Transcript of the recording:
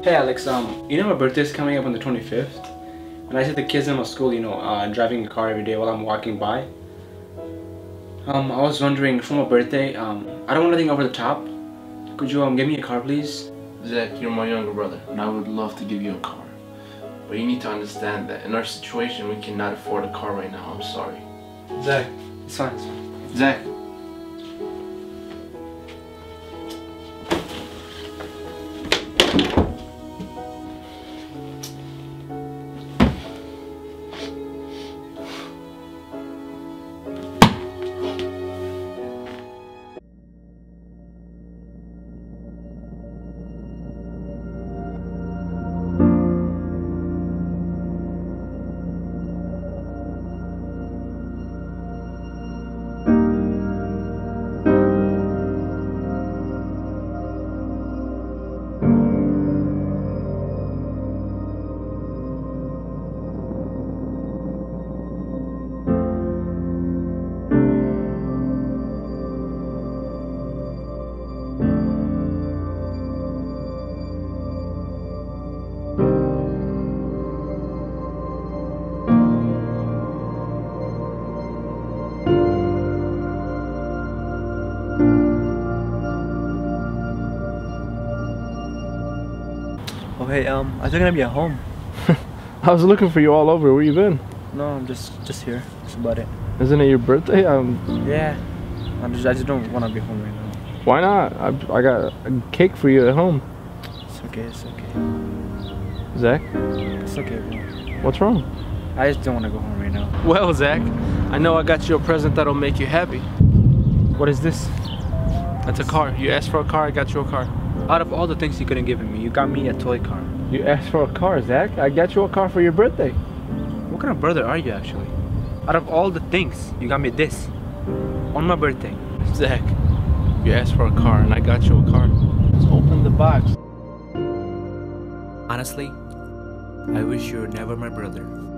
Hey Alex, you know my birthday's coming up on the 25th? And I see the kids in my school, driving a car every day while I'm walking by. I was wondering, for my birthday, I don't want anything over the top. Could you give me a car, please? Zach, you're my younger brother, and I would love to give you a car. But you need to understand that in our situation, we cannot afford a car right now. I'm sorry. Zach. It's fine, it's fine. Zach. Oh hey, I was gonna be at home. I was looking for you all over. Where you been? No, I'm just here. That's about it. Isn't it your birthday? Yeah. I just don't want to be home right now. Why not? I got a cake for you at home. It's okay, it's okay. Zach? It's okay, bro. What's wrong? I just don't want to go home right now. Well, Zach, I know I got you a present that'll make you happy. What is this? That's a car. You asked for a car, I got you a car. Out of all the things you could have given me, you got me a toy car. You asked for a car, Zach. I got you a car for your birthday. What kind of brother are you actually? Out of all the things, you got me this. On my birthday. Zach, you asked for a car and I got you a car. Let's open the box. Honestly, I wish you were never my brother.